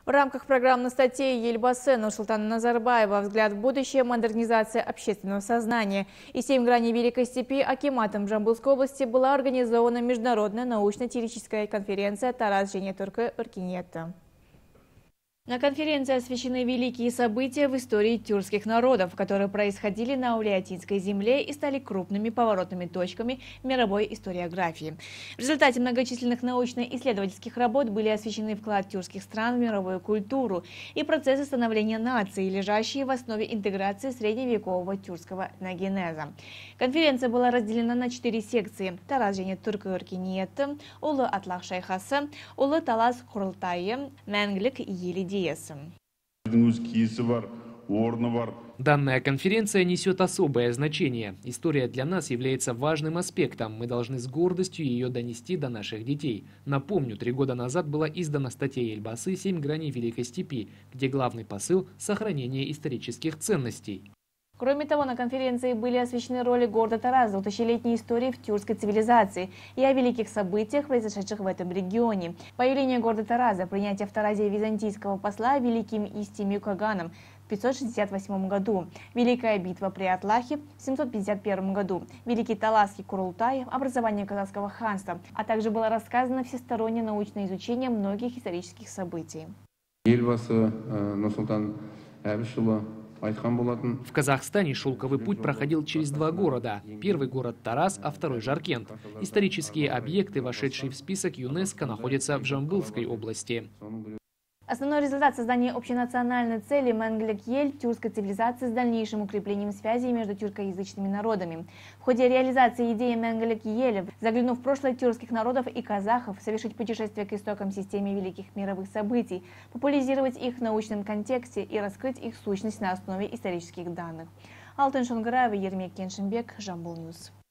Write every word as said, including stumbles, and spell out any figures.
В рамках программной статьи Елбасы Нурсултана Назарбаева «Взгляд в будущее. Модернизация общественного сознания» и «Семь граней Великой степи» акиматом Жамбылской области была организована международная научно-теоретическая конференция «Тарас және түркі өркениеті». На конференции освещены великие события в истории тюркских народов, которые происходили на Аулиятинской земле и стали крупными поворотными точками мировой историографии. В результате многочисленных научно-исследовательских работ были освещены вклад тюркских стран в мировую культуру и процессы становления нации, лежащие в основе интеграции средневекового тюркского этногенеза. Конференция была разделена на четыре секции: Тарас және түркі өркениеті, Улы Атлах шайхасы, Улы Талас Курултайы, Мәңгілік ел идеясы. Данная конференция несет особое значение. История для нас является важным аспектом. Мы должны с гордостью ее донести до наших детей. Напомню, три года назад была издана статья Елбасы «Семь граней Великой степи», где главный посыл – сохранение исторических ценностей. Кроме того, на конференции были освещены роли города Тараза в тысячелетней истории в тюркской цивилизации и о великих событиях, произошедших в этом регионе. Появление города Тараза, принятие в Таразе византийского посла великим Истимью Каганом в пятьсот шестьдесят восьмом году, Великая битва при Атлахе в семьсот пятьдесят первом году, Великий Таласский Курултай, образование казахского ханства, а также было рассказано всестороннее научное изучение многих исторических событий. В Казахстане шелковый путь проходил через два города. Первый город Тарас, а второй Жаркент. Исторические объекты, вошедшие в список ЮНЕСКО, находятся в Жамбылской области. Основной результат создания общенациональной цели Мәңгілік ел тюркской цивилизации с дальнейшим укреплением связей между тюркоязычными народами. В ходе реализации идеи Мәңгілік ел, заглянув в прошлое тюркских народов и казахов, совершить путешествие к истокам системы великих мировых событий, популяризировать их в научном контексте и раскрыть их сущность на основе исторических данных. Алтын Шонграева, Ермек Кеншинбек, Жамбыл Ньюс.